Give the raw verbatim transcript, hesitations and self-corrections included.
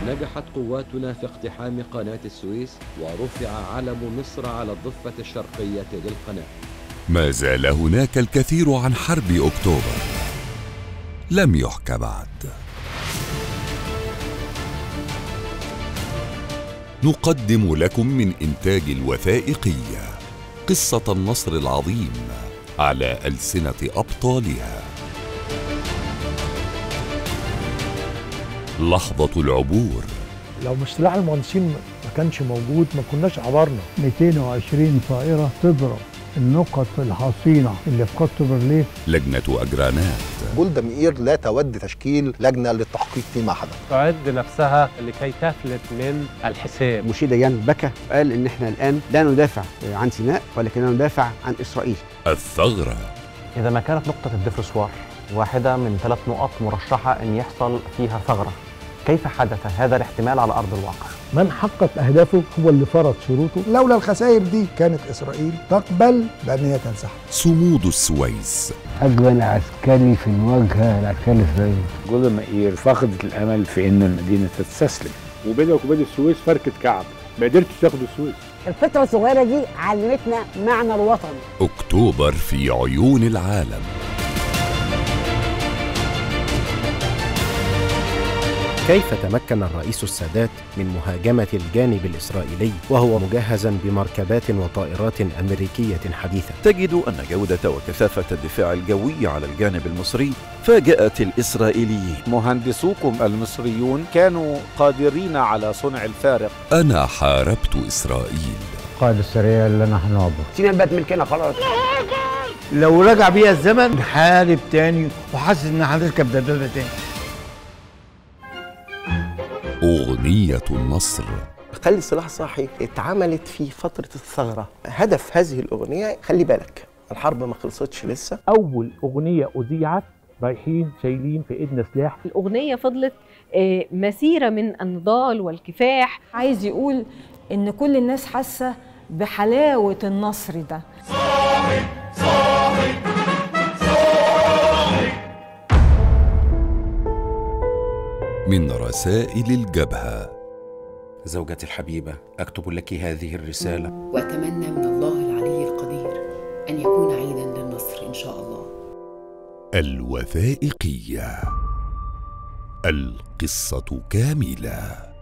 نجحت قواتنا في اقتحام قناة السويس ورفع علم مصر على الضفة الشرقية للقناة. ما زال هناك الكثير عن حرب أكتوبر لم يحكى بعد. نقدم لكم من إنتاج الوثائقية قصة النصر العظيم على ألسنة أبطالها. لحظة العبور. لو مش سلاح المهندسين ما كانش موجود ما كناش عبرنا. مئتين وعشرين طائرة تضرب النقط الحصينة اللي في خط بارليه. لجنة أجرانات. جولدا مائير لا تود تشكيل لجنة للتحقيق فيما حدث. تعد نفسها لكي تفلت من الحساب. مشير ديان بكى قال إن إحنا الآن لا ندافع عن سيناء ولكننا ندافع عن إسرائيل. الثغرة. إذا ما كانت نقطة الدفرسوار واحدة من ثلاث نقط مرشحة أن يحصل فيها ثغرة، كيف حدث هذا الاحتمال على أرض الواقع؟ من حقق أهدافه هو اللي فرض شروطه. لولا الخسائر دي كانت إسرائيل تقبل بأن هي تنسحب. صمود السويس. أجمل عسكري في المواجهة العسكري الإسرائيلي. جولدا مائير فقدت الأمل في إن المدينة تستسلم، وبينها وبين السويس فركة كعب، ما قدرتش تاخد السويس. الفترة الصغيرة دي علمتنا معنى الوطن. أكتوبر في عيون العالم. كيف تمكن الرئيس السادات من مهاجمة الجانب الإسرائيلي وهو مجهزا بمركبات وطائرات أمريكية حديثة؟ تجد أن جودة وكثافة الدفاع الجوي على الجانب المصري فاجأت الإسرائيليين. مهندسوكم المصريون كانوا قادرين على صنع الفارق. أنا حاربت إسرائيل. قائد السرية اللي نحن نعبر. سيناء بقت ملكنا خلاص. لو رجع بيها الزمن نحارب تاني وحاسس إن هنركب دبابة تاني. أغنية النصر. خلي سلاح صاحي اتعملت في فترة الثغرة. هدف هذه الأغنية خلي بالك الحرب ما خلصتش لسه. أول أغنية أذيعت رايحين شايلين في إيدنا سلاح. الأغنية فضلت مسيرة من النضال والكفاح. عايز يقول إن كل الناس حاسة بحلاوة النصر ده. صاحي صاحي من رسائل الجبهة. زوجتي الحبيبة، أكتب لك هذه الرسالة وأتمنى من الله العلي القدير أن يكون عيداً للنصر إن شاء الله. الوثائقية، القصة كاملة.